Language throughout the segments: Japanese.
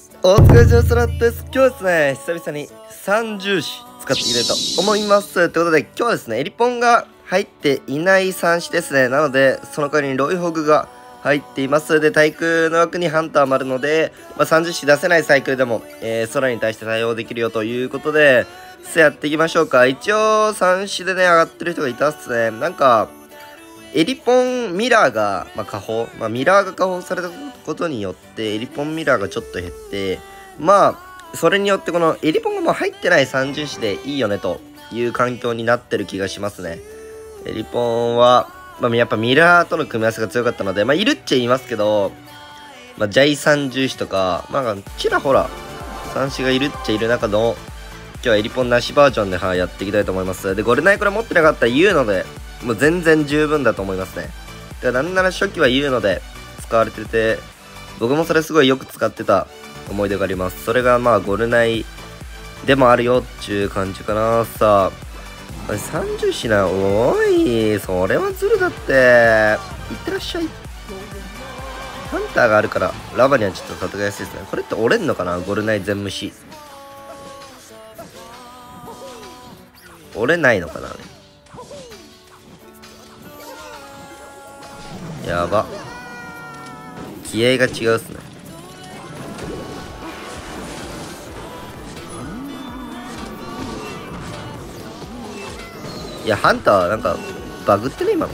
お疲れ様です。今日はですね、久々に三重視使っていきたいと思います。ということで、今日はですね、エリポンが入っていない三種ですね。なので、その代わりにロイホグが入っています。で、対空の枠にハンターもあるので、三重視出せないサイクルでも、空に対して対応できるよということで、やっていきましょうか。一応、三種でね、上がってる人がいたっすね。なんか、エリポンミラーが、下方、ミラーが下方されたことによって、エリポンミラーがちょっと減って、それによってこのエリポンがもう入ってない30種でいいよねという環境になってる気がしますね。エリポンは、やっぱミラーとの組み合わせが強かったので、いるっちゃいますけど、ジャイ30種とか、ちらほら、3種がいるっちゃいる中の、今日はエリポンなしバージョンで、やっていきたいと思います。で、ゴレナイこれ持ってなかったら言うので、もう全然十分だと思いますね。なんなら初期は言うので使われてて、僕もそれすごいよく使ってた思い出があります。それがゴルナイでもあるよっていう感じかな。さあ、30品、おい、それはずるだって。いってらっしゃい。ハンターがあるから、ラバにはちょっと戦いやすいですね。これって折れんのかな、ゴルナイ全無視。折れないのかな、やば。気合が違うっすね。いや、ハンターなんかバグってね今の。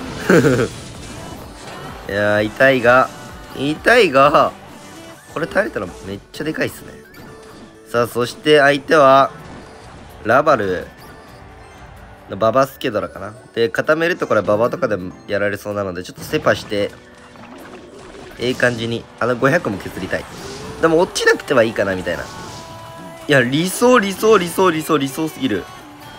いやー、痛いが、これ耐えれたらめっちゃでかいっすね。さあ、そして相手はラバルのババスケドラかな。で、固めるとこれババとかでもやられそうなので、ちょっとセパして感じに500も削りたい。でも落ちなくてはいいかなみたいな。いや、理想すぎる。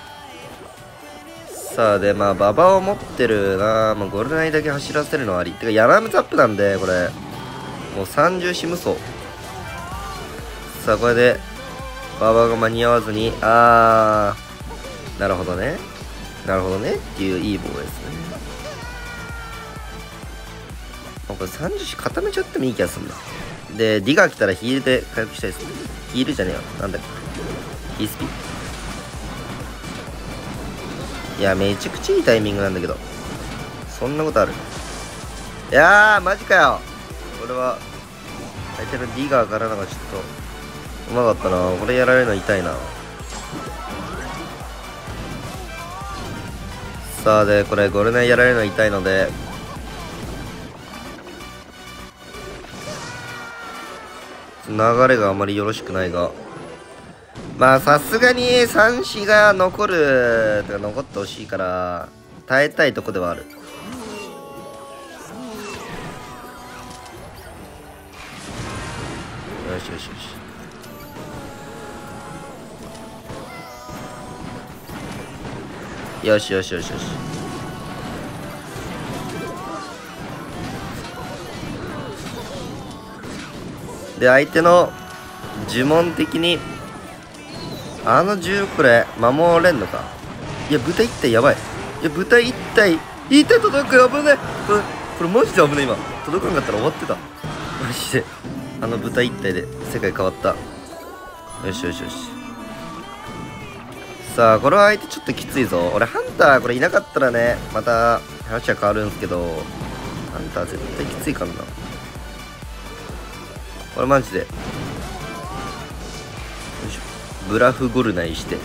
さあ、でババを持ってるな。ゴルナイだけ走らせるのはあり。てかヤナムザップなんで、これもう30死無双。さあ、これでババが間に合わずに、なるほどねっていういい棒ですね。これ30種固めちゃってもいい気がするんだ。で、ディガー来たらヒールで回復したいですね。ヒールじゃねえよ。なんだっけ。ヒースピ。いや、めちゃくちゃいいタイミングなんだけど。そんなことある。いやー、マジかよ。これは、相手のディガーからのがちょっと、うまかったな。これやられるの痛いな。さあ、で、これ、ゴルナイやられるの痛いので、流れがあまりよろしくないが、さすがに3子が残ってほしいから耐えたいとこではある。よしで、相手の呪文的に10これ守れんのか。いや、豚1体やばい。いや、豚1体届く。危ねえ。これマジで危ねえ。今届かんかったら終わってた。マジで豚1体で世界変わった。よし。さあ、これは相手ちょっときついぞ。俺ハンターこれいなかったらね、また話は変わるんですけど、ハンター絶対きついからな。これマジで、よいしょ、ブラフゴルナイして、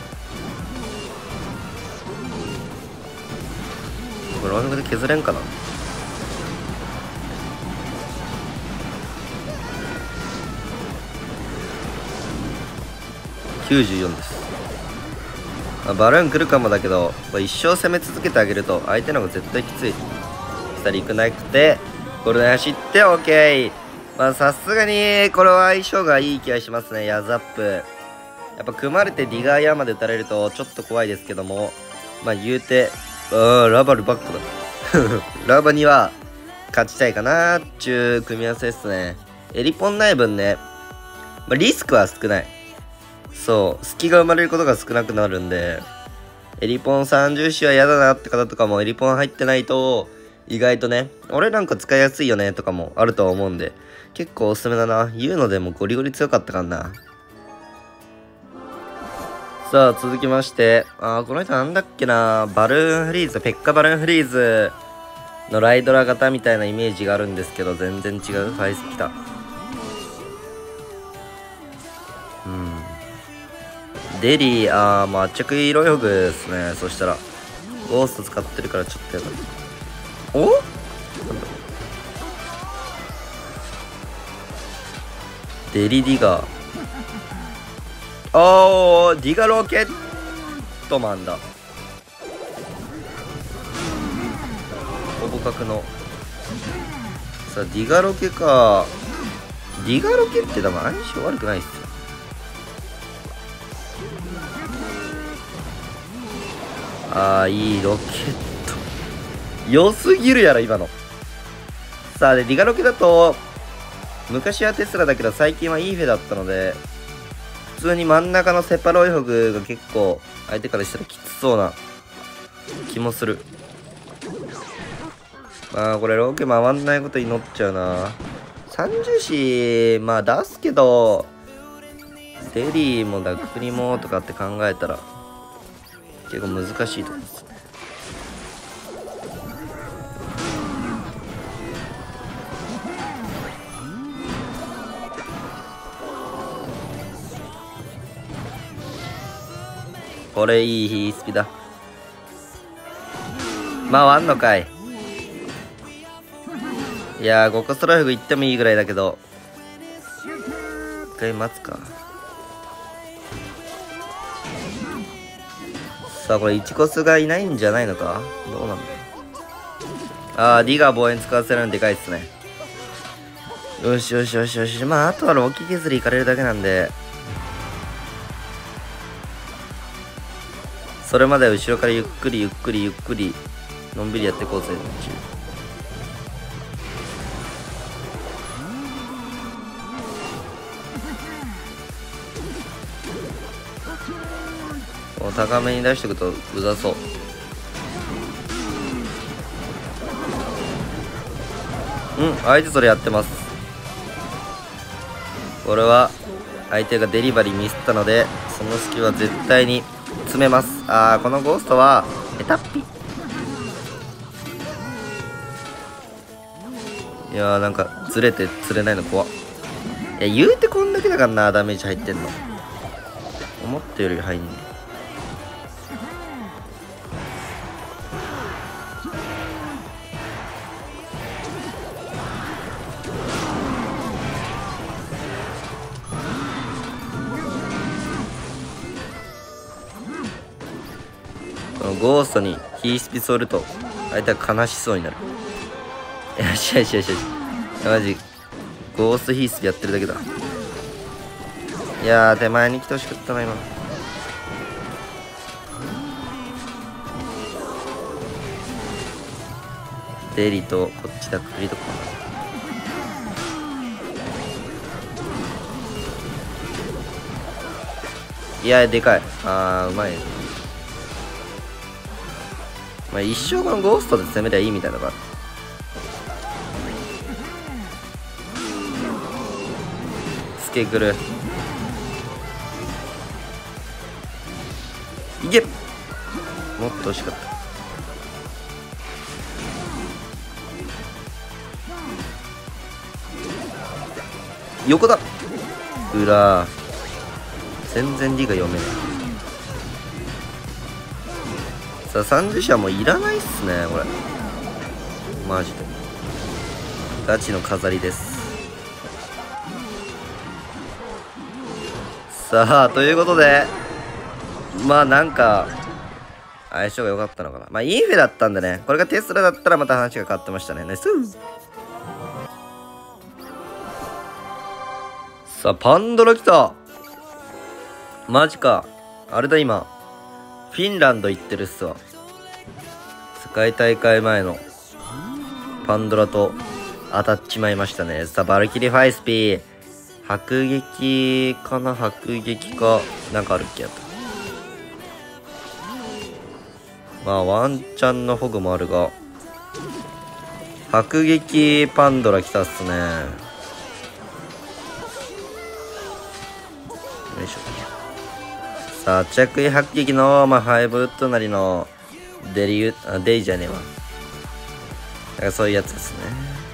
これロングで削れんかな。94です。バルーン来るかもだけど、これ一生攻め続けてあげると相手の方が絶対きつい。下に行くなくてゴルナイ走って OK。さすがにこれは相性がいい気がしますね。ヤザップやっぱ組まれてディガーヤーまで打たれるとちょっと怖いですけども、言うてラバルバックだ。ラバには勝ちたいかなーっちゅう組み合わせですね。エリポンない分ね、リスクは少ない。そう、隙が生まれることが少なくなるんで、エリポン30種は嫌だなって方とかもエリポン入ってないと意外とね、俺なんか使いやすいよねとかもあるとは思うんで、結構おすすめだな。言うのでもゴリゴリ強かったからな。さあ、続きまして、この人なんだっけな、バルーンフリーズ、ペッカバルーンフリーズのライドラ型みたいなイメージがあるんですけど、全然違う。ファイス来た。デリー、まあ、圧着色ヨグですね。そしたら、ゴースト使ってるからちょっとやばい。お？なんだデリディガー。ディガロケットマンだ。ほぼ角の。さあ、ディガロケか。ディガロケって多分相性悪くないっすよ。いいロケット。良すぎるやろ、今の。さあ、で、ディガロケだと、昔はテスラだけど最近はイーフェだったので、普通に真ん中のセパロイホグが結構相手からしたらきつそうな気もする。これロケ回んないこと祈っちゃうな。三重視、出すけど、デリーもダクプリもとかって考えたら、結構難しいとこです。これいいヒースピだ。回んのかい。いやー、5個ストライフ行ってもいいぐらいだけど、一回待つか。さあ、これ1コスがいないんじゃないのか。どうなんだ。ディガー望遠使わせるのでかいっすね。よしよしよしよし。あとはロキ削りいかれるだけなんで、それまでは後ろからゆっくりゆっくりゆっくりのんびりやっていこうぜ。高めに出しておくとうざそう。相手それやってます。これは相手がデリバリーミスったので、その隙は絶対に詰めます。このゴーストはエタッピ。いやー、なんかずれて釣れないの怖っ。いや、言うてこんだけだからな、ダメージ入ってんの。思ったより入んね。このゴーストにヒースピソルと相手は悲しそうになる。よしよしよしよし。マジゴーストヒースピやってるだけだ。いやー、手前に来てほしかったな今。デリとこっちだ、クリとか。いやー、でかい。うまい。一生このゴーストで攻めりゃいいみたいなのがある。スケグルいけ。もっと惜しかった。横だ。裏全然理が読めない。さあ30社もいらないっすねこれ。マジでガチの飾りです。さあということで、なんか相性が良かったのかな。インフェだったんでね、これがテスラだったらまた話が変わってましたね。ナイス。さあパンドラ来た。マジか。あれだ、今フィンランド行ってるっすわ。世界大会前のパンドラと当たっちまいましたね。さあバルキリーファイスピー迫撃かな。迫撃かなんかあるっけ。やった。ワンチャンのホグもあるが、 迫撃パンドラ来たっすね。よいしょ。さあ着衣迫撃のハイブウッドなりのデイじゃねえわ。だからそういうやつですね。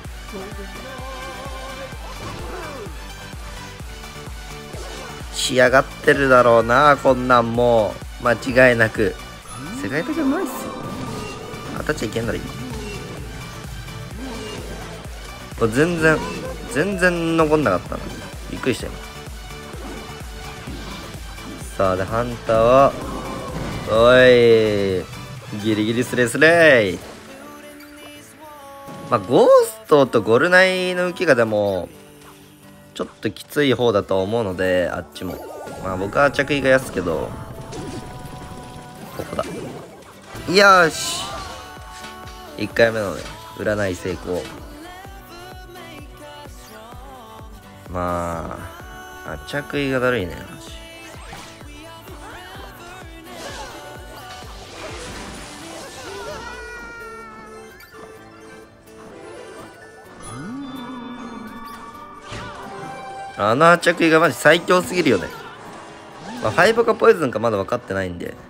仕上がってるだろうな、こんなんもう間違いなく。世界的にうまいっすよ。当たっちゃいけんならいい。これ全然残んなかったな。びっくりしたよ。さあでハンターはおいギリギリスレースレイ。ゴーストとゴルナイの浮きがでもちょっときつい方だと思うので、あっちも僕は着衣が安けど、ここだ。よーし、1回目のね占い成功。着衣がだるいね。あの着衣がマジ最強すぎるよね。ファイブかポイズンかまだ分かってないんで。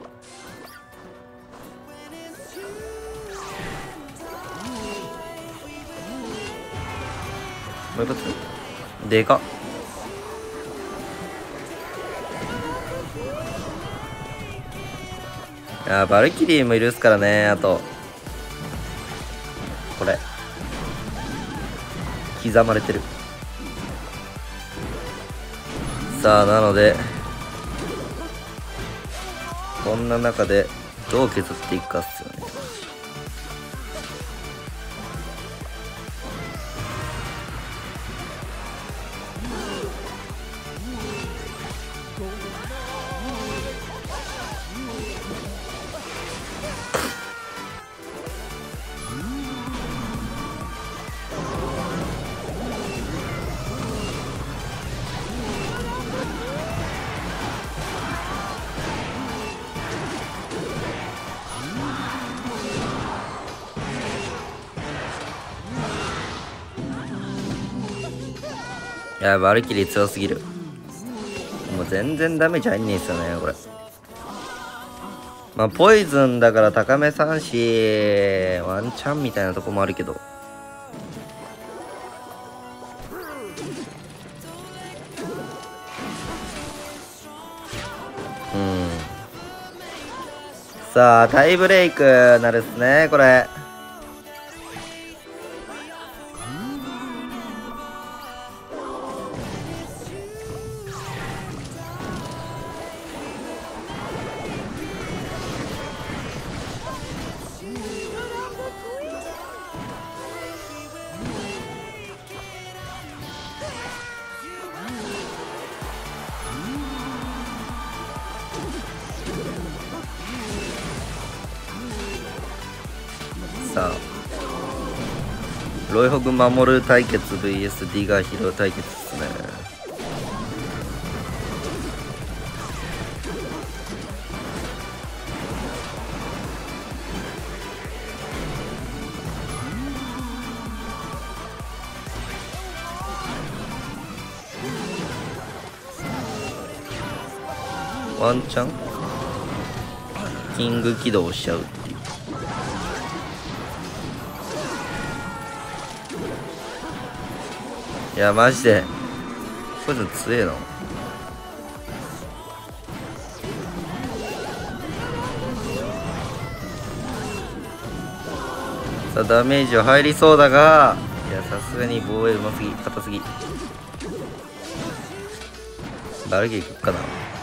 もう一発でかっ。バルキリーもいるっすからね。あとこれ刻まれてる。さあなのでこんな中でどう削っていくかっすよね。バルキリー強すぎる。もう全然ダメージ入んねえっすよねこれ。ポイズンだから高め3しワンチャンみたいなとこもあるけど、さあタイブレイクなるっすねこれ。さあロイホグ守る対決 VS ディガーヒロ対決ですね。ワンチャンキング起動しちゃうっていう。いやマジでポイズン強えな。さあダメージは入りそうだが、いやさすがに防衛うますぎ、硬すぎ。バルギーいくかな。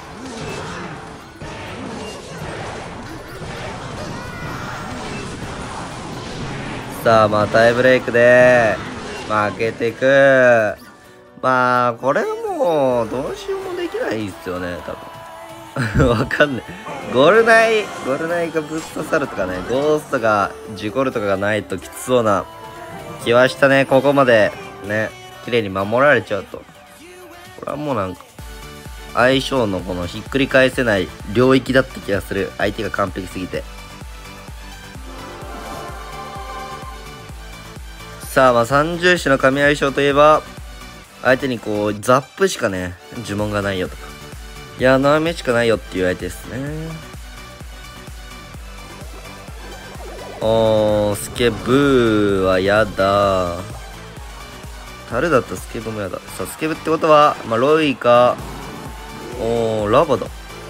さあタイブレイクで負けてく。これはもうどうしようもできないっすよね多分。わかんない。ゴルナイがブーストサルとかね、ゴーストがジコルとかがないときつそうな気はしたね。ここまでね綺麗に守られちゃうと、これはもうなんか相性のこのひっくり返せない領域だった気がする。相手が完璧すぎて。 さあ、まあ三重視の神相性といえば、相手にこうザップしかね呪文がないよとか、いや斜めしかないよっていう相手ですね。スケブーはやだ。タルだったらスケブもやだ。さあスケブってことは、まあ、ロイかラバだ。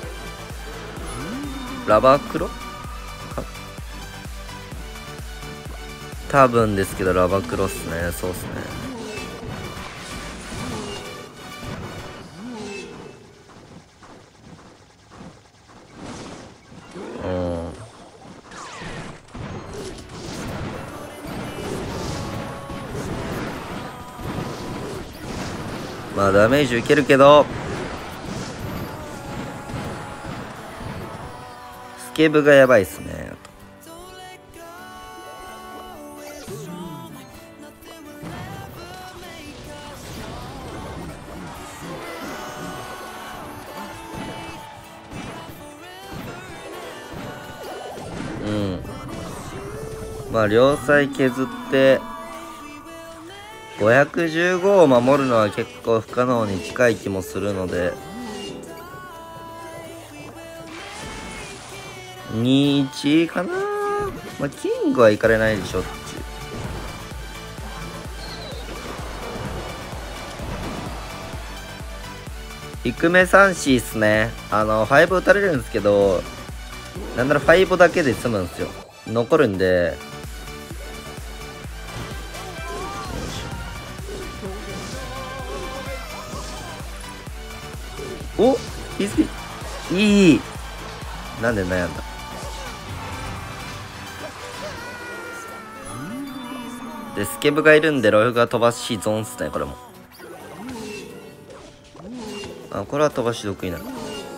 ラバクロか多分ですけど、ラバクロっすね。そうっすね。まあダメージ受けるけど、スケブがやばいっすね。まあ両サイ削って515を守るのは結構不可能に近い気もするので、2-1かな。まあキングはいかれないでしょっていう。低め3C っすね。5打たれるんですけど、なんなら5だけで済むんですよ。残るんで。お、いい。なんで悩んだ。でスケブがいるんでロイフが飛ばしゾーンっすね。これもこれは飛ばし得意なの。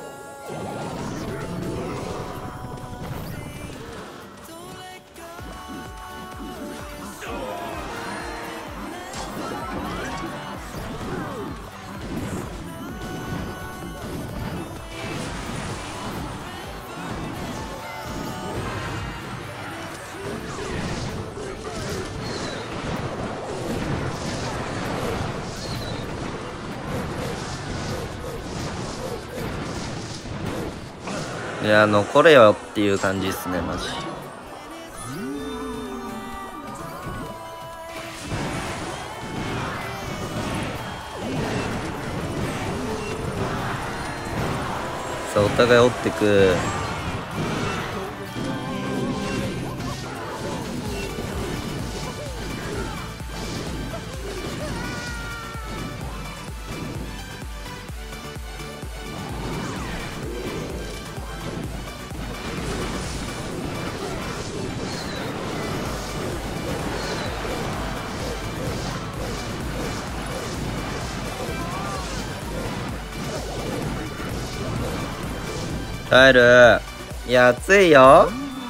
いや残れよっていう感じですねマジ。さあお互い追ってく。帰る。いや熱いよ。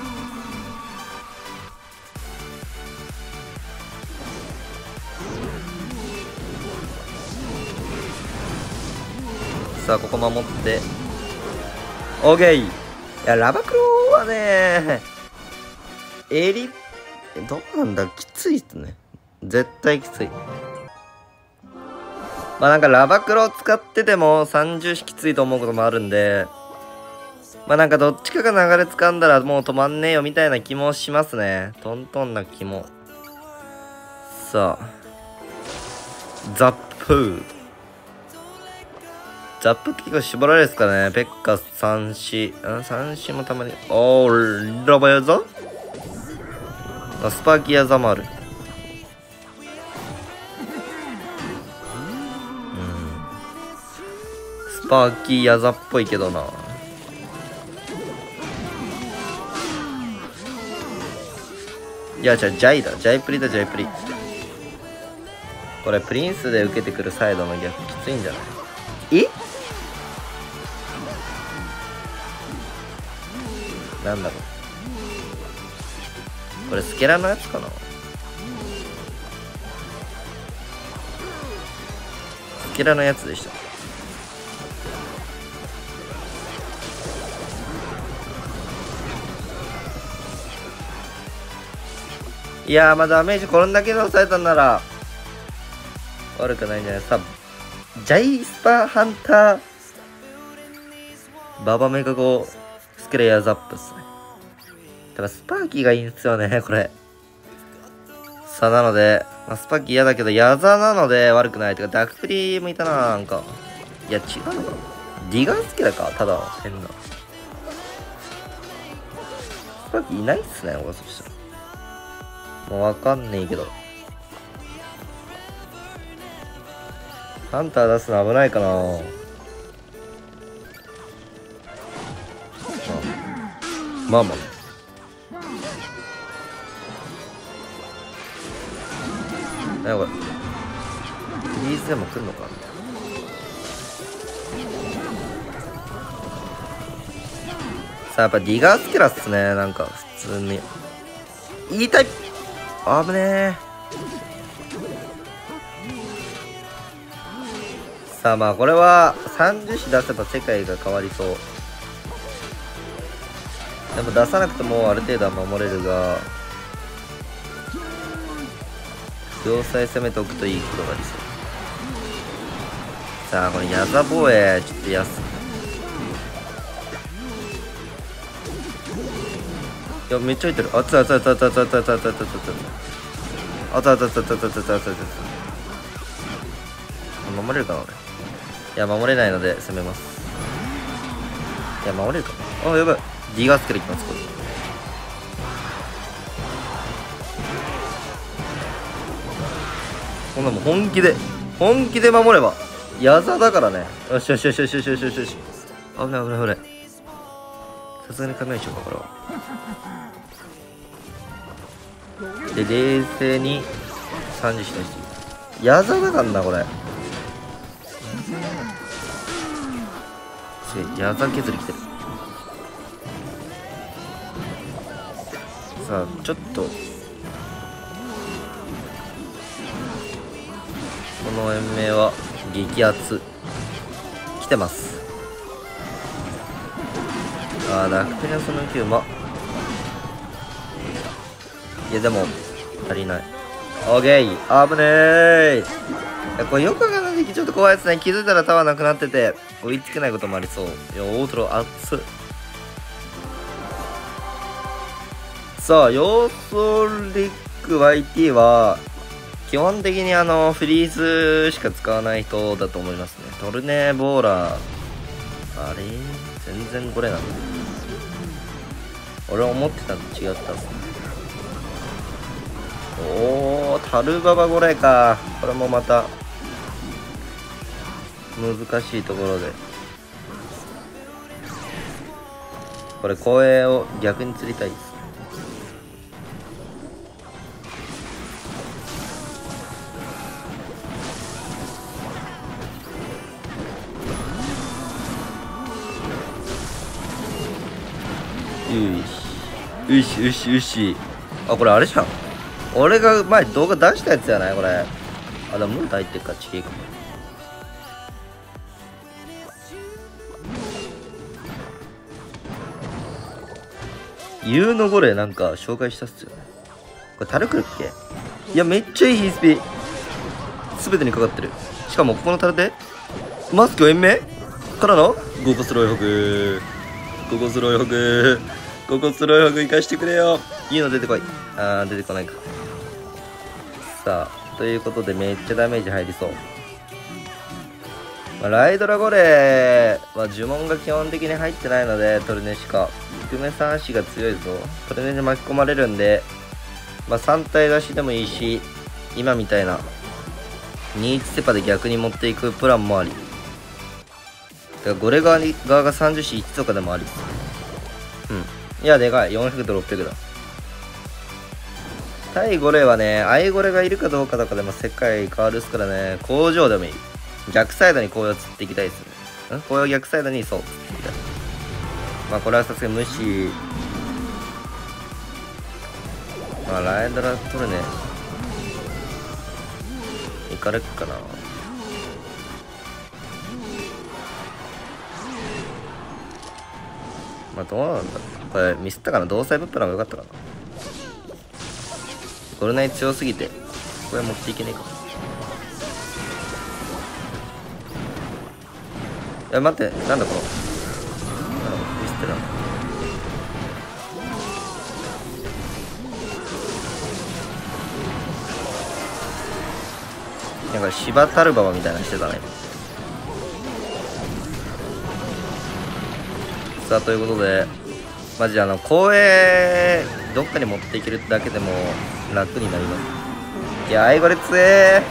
さあここ守ってオーケー。いやラバクロはね襟どうなんだ、きついっすね。絶対きつい。まあなんかラバクロ使ってても30匹きついと思うこともあるんで、まあなんかどっちかが流れ掴んだらもう止まんねえよみたいな気もしますね。トントンな気も。さあザップって結構絞られるですからね。ペッカ3子もたまに。ラバヤザスパーキーヤザもある。スパーキーヤザっぽいけどな。いや、ジャイプリ。これプリンスで受けてくるサイドの逆きついんじゃない？なんだろうこれスケラのやつかな。スケラのやつでした。 いやー、まあダメージこれだけで抑えたんなら悪くないんじゃないですか。ジャイスパーハンターババメガゴスクレイヤーズアップっすね。ただスパーキーがいいんですよね、これ。さあ、なので、まあ、スパーキー嫌だけど、ヤザなので悪くない。てか、ダークプリもいたな、なんか。いや、違うのかな。ディガースキラか、ただ、変な。スパーキーいないっすね、俺そしたら。もうわかんねえけど。ハンター出すの危ないかな。まあまあ。何これ。フリーズでも来るのか。さあ、やっぱディガースキラっすね。なんか、普通に。言いたい。危ねえ。さあ、まあ、これは、30子出せば世界が変わりそう。でも出さなくてもある程度は守れるが、要塞攻めておくといいことがありそう。さあ、これヤザ防衛、ちょっと安い。いや、めっちゃ入ってる。熱い熱い熱い熱い熱い熱い熱い熱い熱い熱い熱い熱い熱い熱い熱い熱い。守れるかな俺。いや、守れないので攻めます。いや、守れるかな。あ、やばい。ディガースからいきます、これ。こんなもん本気で守れば。ヤザだからね。よしよしよしよしよしよしよしよし。危ない危ない危ない。さすがに雷しようか、これは。で、冷静に30しないし。ヤザだからな、これ。ヤザ削りきてる。さあ、ちょっとこの延命は激アツ来てます。ああ、ダークプリンスの9ま。いや、でも足りない。オーケー、危ねえ。いや、これよくわかんない時ちょっと怖いですね。気づいたらタワーなくなってて追いつけないこともありそう。いや、大トロ熱っ。さあ、ヨーソリック YT は基本的にフリーズしか使わない人だと思いますね。トルネーボーラー、あれ全然これなんだ。俺思ってたのと違ったっすね。おー、タルババゴレか。これもまた難しいところで、これ公営を逆に釣りたいです。よしよしよし。あ、これあれじゃん。俺が前動画出したやつやないこれ。あ、でもムータ入ってるか、ちげえか。ユーノゴレなんか紹介したっすよね。これタルクルっけ。いや、めっちゃいいヒースピ全てにかかってる。しかもここのタルでマスク延命からのゴコスロイホグ、ゴコスロイホグ、ゴコスロイホグ生かしてくれよ。いいの出てこい。あー、出てこないか。さあ、ということでめっちゃダメージ入りそう。まあ、ライドラゴレーは呪文が基本的に入ってないので、トルネしか。低め3足が強いぞ。トルネに巻き込まれるんで、まあ、3体出しでもいいし、今みたいな21セパで逆に持っていくプランもあり。だからゴレ側が30子1とかでもありです。うん。いや、でかい。400と600だ。対ゴレはね、アイゴレがいるかどうかとかでも世界変わるっすからね、工場でもいい。逆サイドに紅葉釣っていきたいですね。紅葉逆サイドにそう釣っていきたい。まあこれはさすがに無視。まあライドラ取るね。いかれっかな。まあどうなんだろう。これミスったかな。同彩物販が良かったかな。こトルナイ強すぎてこれ持っていけねえか。待って、なんだこのミスってなんだ。なんか柴タルババみたいなのしてたね。さあということでマジ公営どっかに持っていけるだけでも楽になります。いやアイゴレ強え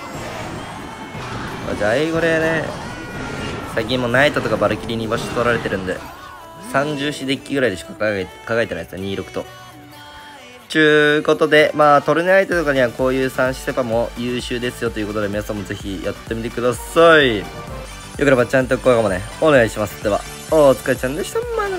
ー。マジアイゴレね、最近もナイトとかバルキリーに場所取られてるんで30子デッキぐらいでしか考えてないですよ、26と。ちゅうことで、トルネ相手とかにはこういう3子セパも優秀ですよということで、皆さんもぜひやってみてください。よければチャンネル登録もね、お願いします。では、お疲れちゃんでした。また